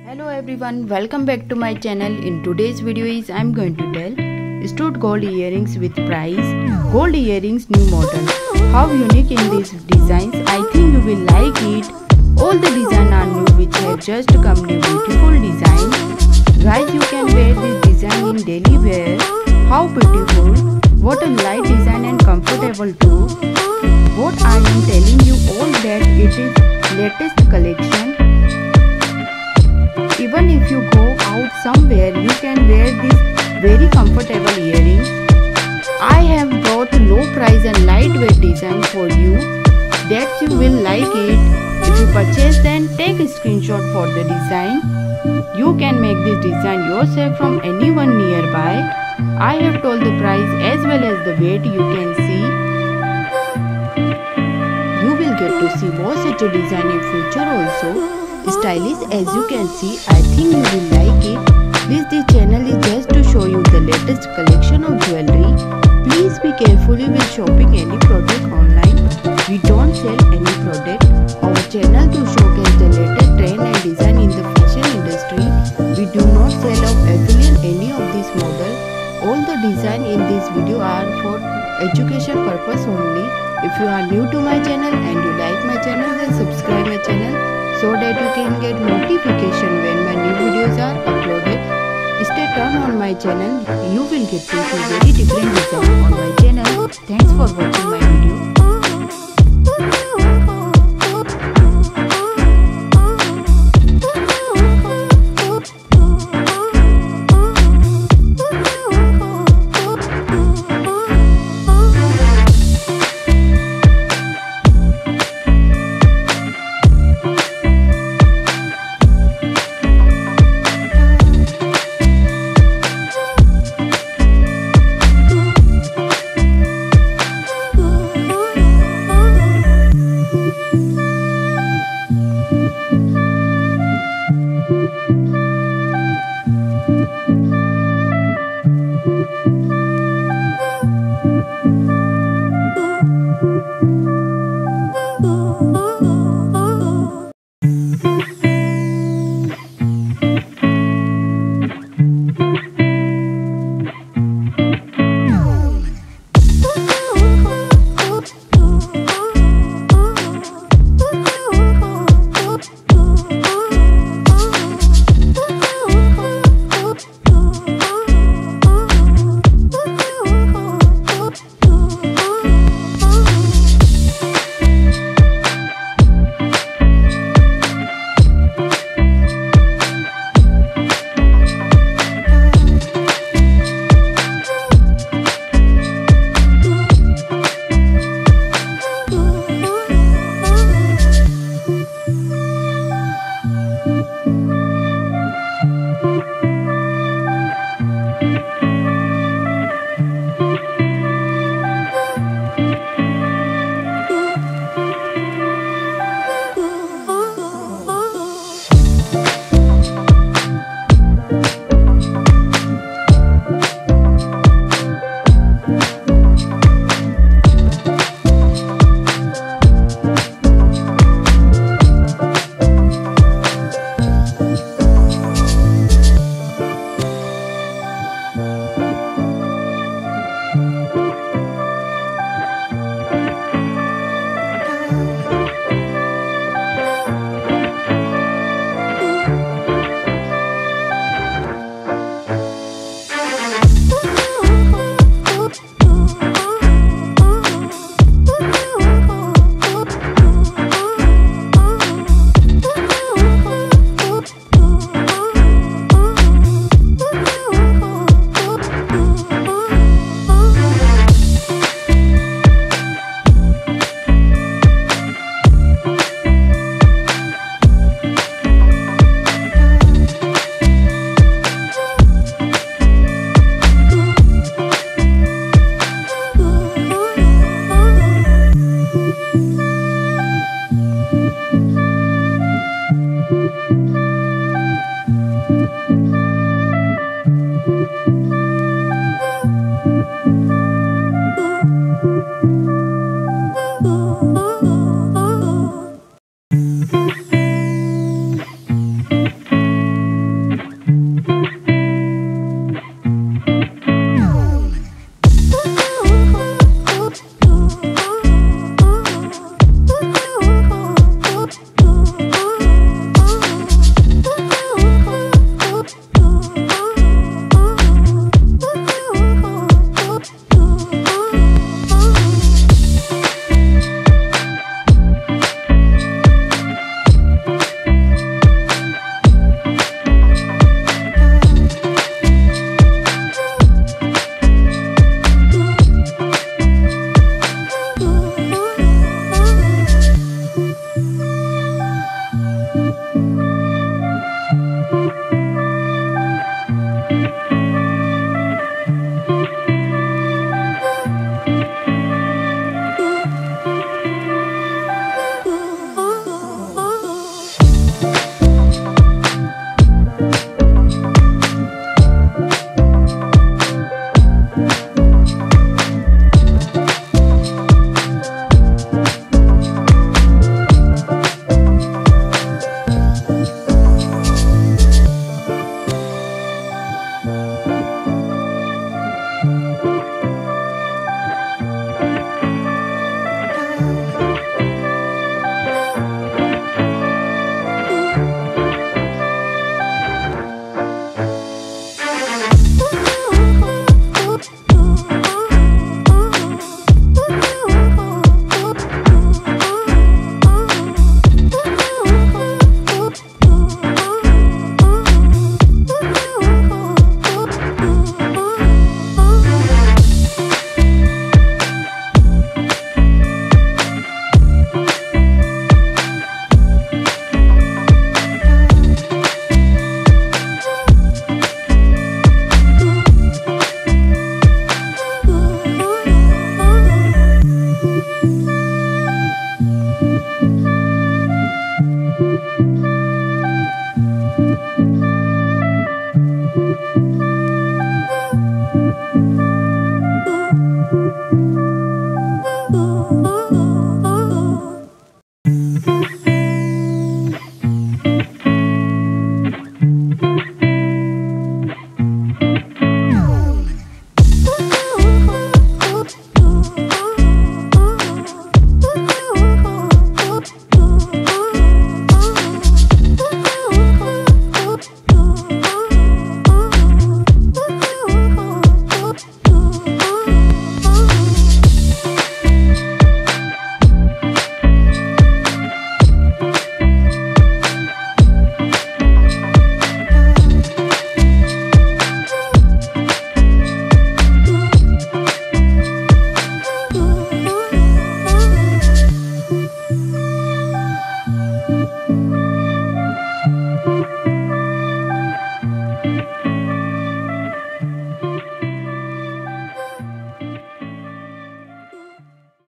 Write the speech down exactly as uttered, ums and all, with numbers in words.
Hello everyone, welcome back to my channel. In today's video is I'm going to tell Shortoont gold earrings with price, gold earrings new model. How unique in these designs, I think you will like it. All the design are new which have just come new beautiful design. Guys, you can wear this design in daily wear. How beautiful, what a light design and comfortable too. What I am telling you all that it is latest collection. Even if you go out somewhere, you can wear this very comfortable earrings. I have brought low price and lightweight design for you that you will like it. If you purchase, then take a screenshot for the design. You can make this design yourself from anyone nearby. I have told the price as well as the weight you can see. You will get to see more such a design in future also. Stylish as you can see, I think you will like it. This this channel is just to show you the latest collection of jewelry. Please be careful while shopping any product online. We don't sell any product. Our channel to showcase the latest trend and design in the fashion industry. We do not sell or affiliate any of this model. All the design in this video are for education purpose only. If you are new to my channel and you like my channel, then subscribe my channel, so that you can get notification when my new videos are uploaded. Stay tuned on my channel. You will get to see very different design on my channel. Thanks for watching my video.